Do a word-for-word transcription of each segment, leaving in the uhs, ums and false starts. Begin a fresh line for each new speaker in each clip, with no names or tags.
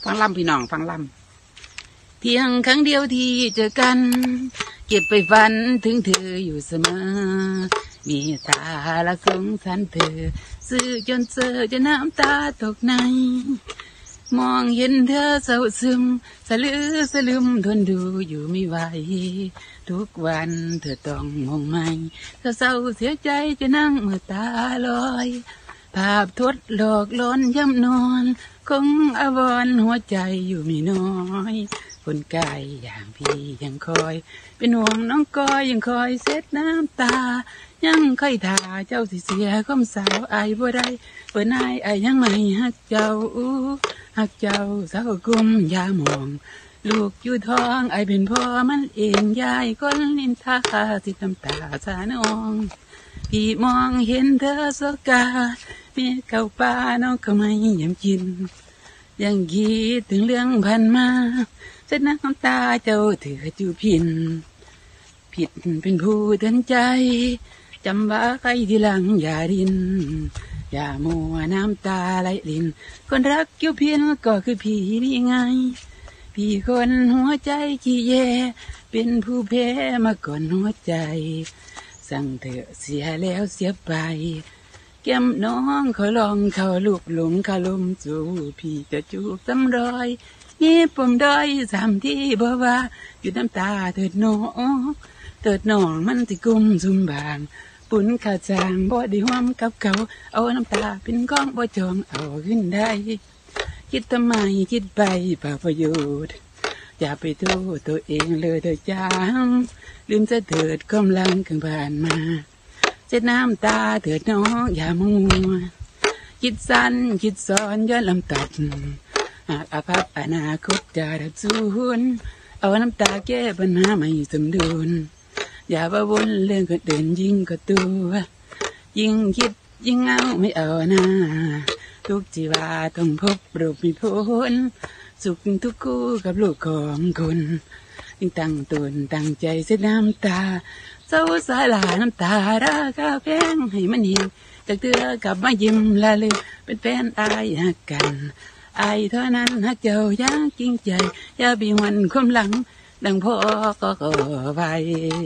ฟังลำพี่น้องฟังลำเพียงครั้งเดียวที่เจอกันเก็บไปฝันถึงเธออยู่เสมอมีตาละสงสารเธอซื้อจนเจอจะน้ำตาตกในมองเห็นเธอเศร้าซึมสะลือสะลืมทนดูอยู่ไม่ไหวทุกวันเธอต้องมองไม่เธอเศร้าเสียใจจะนั่งเมื่อตาลอยภาพทดหลอกล้นย่ำนอนคงอาวรหัวใจอยู่ไม่น้อยคนกายอย่างพี่ยังคอยเป็นห่วงน้องก้อยยังคอยเช็ดน้ำตายังค่อยท่าเจ้าสิเสียคำสาวอายบ่ได้เปิดนายอายยังไม่ฮักเจ้าฮักเจ้าสาวกุมยามองลูกอยู่ท้องอายเป็นพ่อมันเองยายคนนินทาสิทำตาสานองพี่มองเห็นเธอสกาเมียเก่าป้าน้องก็ไม่ยำกินยังคิดถึงเรื่องพันมาเส้นน้ำตาเจ้าเถื่อจูพินผิดเป็นผู้เตือนใจจำว่าใครที่หลังอย่าดินอย่ามัวน้ำตาไหลลินคนรักกิ้วพินก็คือพี่นี่ไงพี่คนหัวใจขี้แยเป็นผู้แพ้มาก่อนหัวใจสั่งเถอะเสียแล้วเสียไปแก้มน้องเขาลองเขาลูกหลงเขาลมจูพี่จะจูบซ้ำรอยนี่ผมด้อยสามที่บ่ว่าอยู่น้ำตาเถิดน้องเถิดน้องมันสิกุมซุ่มบางปุ่นขาจางบ่ได้ห่วมกับเขาเอาน้ำตาเป็นก้องบ่จองเอาขึ้นได้คิดทำไมคิดไปเปล่าประโยชน์อย่าไปโทษตัวเองเลยเถิดจ้าลืมจะเถิดกำลังข้างผ่านมาเช็ดน้ำตาเถิดน้องอย่ามัวคิดสั้นคิดซ้อนย้อนลำตัดหากอาภัพอนาคตจะดับสูญเอาน้ำตาแก้ปัญหาไม่สมดุลอย่าว่าวนเรื่องคนอื่นยิ่งก็ตัวยิ่งคิดยิ่งเอาไม่เอาหน้าทุกชีวาต้องพบรูปมีผลสุขทุกคู่กับลูกของคนยิ่งตั้งตนตั้งใจเสียน้ำตาเศร้าสายลาน้ำตาราคาแพงให้มันเหี่ยวจากเธอกลับมายิ้มละลืมเป็นแฟนอายหักกันอายเท่านั้นหักเจ้าอย่างจริงใจอย่าบีวันความหลังดังพ่อก็ขอไว้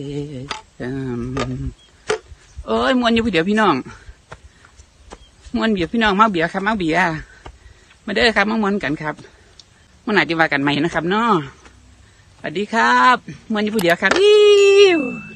โอ้ยมวนอยู่พี่เดียวพี่น้องมวนเบียร์พี่น้องมาเบียร์ครับมาเบียร์มาเด้อครับมามวนกันครับมันอาจจะว่ากันใหม่นะครับเนาะสวัสดีครับมวนอยู่พี่เดียวครับอิ้ว